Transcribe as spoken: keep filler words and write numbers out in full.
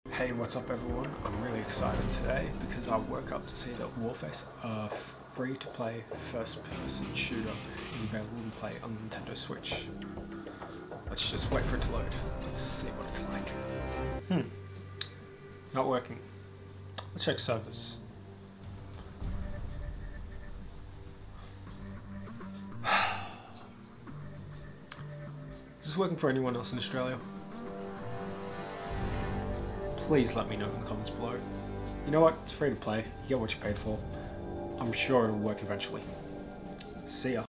Hey, what's up everyone? I'm really excited today because I woke up to see that Warface, a free-to-play first-person shooter, is available to play on the Nintendo Switch. Let's just wait for it to load. Let's see what it's like. Hmm. Not working. Let's check servers. Is this working for anyone else in Australia? Please let me know in the comments below. You know what? It's free to play. You get what you paid for. I'm sure it'll work eventually. See ya.